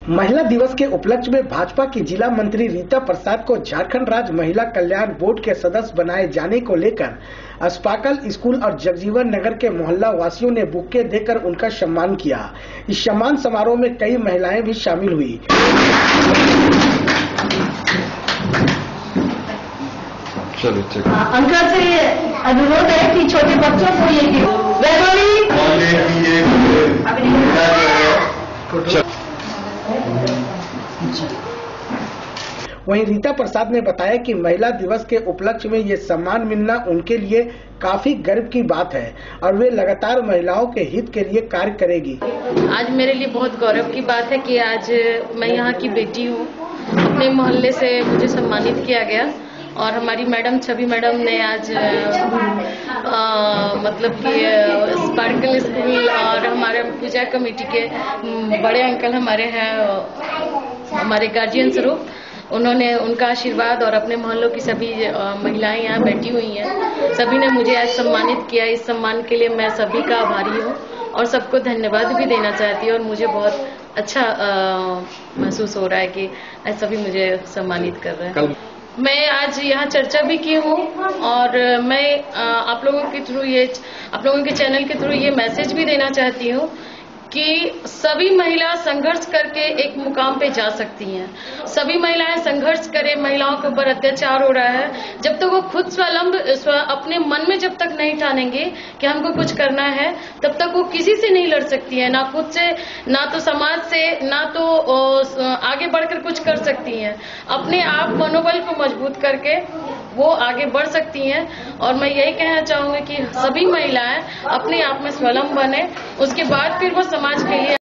महिला दिवस के उपलक्ष्य में भाजपा की जिला मंत्री रीता प्रसाद को झारखंड राज्य महिला कल्याण बोर्ड के सदस्य बनाए जाने को लेकर अस्पाकल स्कूल और जगजीवन नगर के मोहल्ला वासियों ने बुक्के देकर उनका सम्मान किया। इस सम्मान समारोह में कई महिलाएं भी शामिल हुई। अंकल से ये अनुरोध है कि छोटे बच्चों को ये वहीं रीता प्रसाद ने बताया कि महिला दिवस के उपलक्ष्य में ये सम्मान मिलना उनके लिए काफी गर्व की बात है और वे लगातार महिलाओं के हित के लिए कार्य करेगी। आज मेरे लिए बहुत गौरव की बात है कि आज मैं यहाँ की बेटी हूँ। अपने मोहल्ले से मुझे सम्मानित किया गया और हमारी मैडम छवि मैडम ने आज मतलब कि स्पार्कल स्कूल और हमारे पूजा कमेटी के बड़े अंकल हमारे हैं, हमारे गार्जियन स्वरूप, उन्होंने उनका आशीर्वाद और अपने मोहल्लों की सभी महिलाएं यहाँ बैठी हुई हैं, सभी ने मुझे आज सम्मानित किया। इस सम्मान के लिए मैं सभी का आभारी हूँ और सबको धन्यवाद भी देना चाहती हूँ और मुझे बहुत अच्छा महसूस हो रहा है कि आज सभी मुझे सम्मानित कर रहे हैं। मैं आज यहाँ चर्चा भी की हूँ और मैं आप लोगों के चैनल के थ्रू ये मैसेज भी देना चाहती हूँ कि सभी महिला संघर्ष करके एक मुकाम पे जा सकती हैं। सभी महिलाएं संघर्ष करें। महिलाओं के ऊपर अत्याचार हो रहा है, जब तक वो खुद अपने मन में जब तक नहीं ठानेंगे कि हमको कुछ करना है, तब तक वो किसी से नहीं लड़ सकती है, ना खुद से, ना तो समाज से, ना तो आगे बढ़कर कुछ कर सकती हैं। अपने आप मनोबल को मजबूत करके वो आगे बढ़ सकती हैं और मैं यही कहना चाहूंगी कि सभी महिलाएं अपने आप में स्वावलंबी बने, उसके बाद फिर वो समाज के लिए